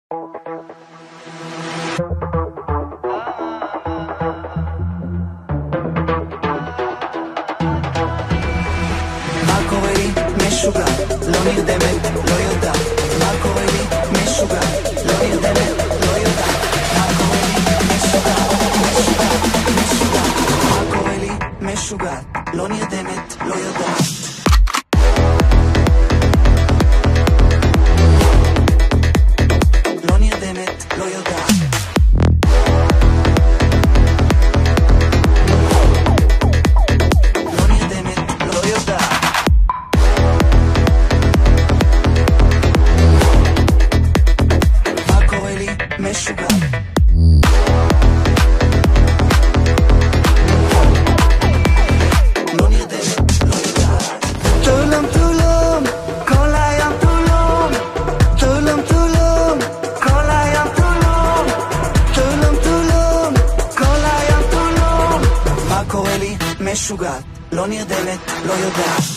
מה קורה לי? משוגע, לא נרדמת, לא יודעת. מה קורה לי? משוגע, לא נרדמת, לא יודעת. מה קורה לי? משוגע, משוגע, משוגע. מה קורה לי? משוגע, לא נרדמת, לא יודעת. לא נרדמת, לא יודעת. לא נרדמת, לא יודעת. מה קורה לי? משוגע. לא נרדמת, לא יודעת. טולום טולום, כל הים טולום. טולום טולום, כל הים טולום. טולום טולום, כל הים טולום. מה קורה לי? משוגעת, לא נרדמת, לא יודעת.